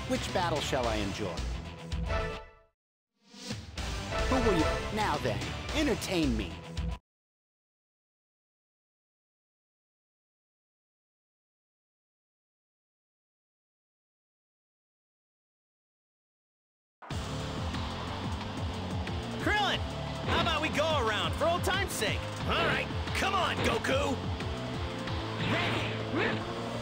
which battle shall I enjoy? Who will you... Now then, entertain me. Krillin! How about we go around for old time's sake? All right, come on, Goku! Ready!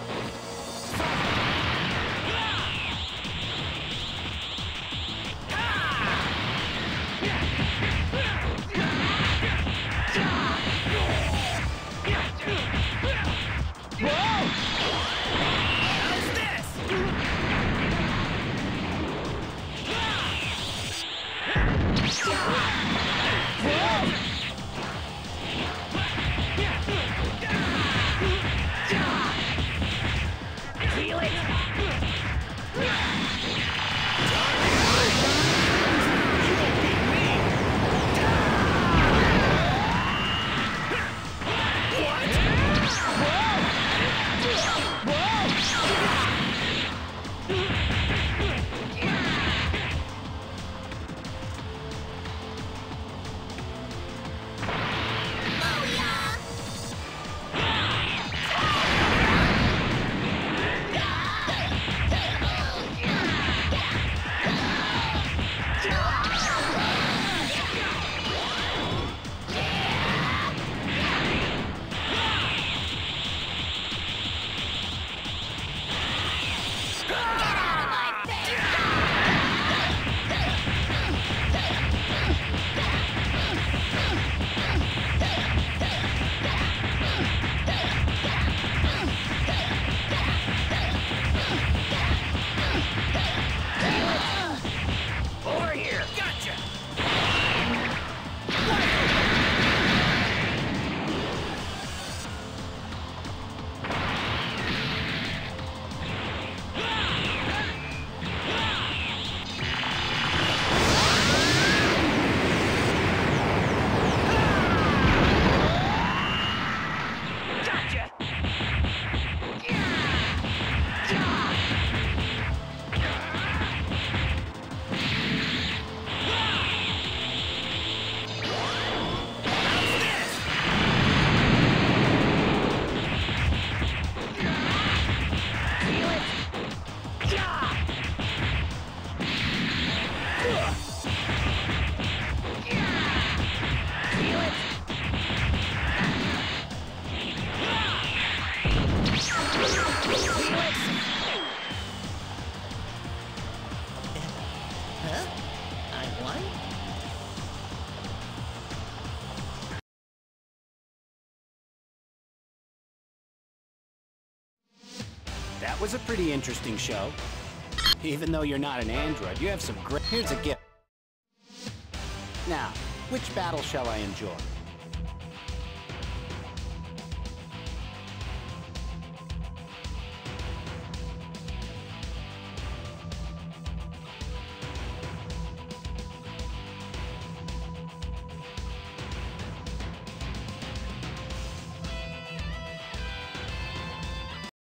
That was a pretty interesting show. Even though you're not an android, you have some great... Here's a gift. Now, which battle shall I enjoy?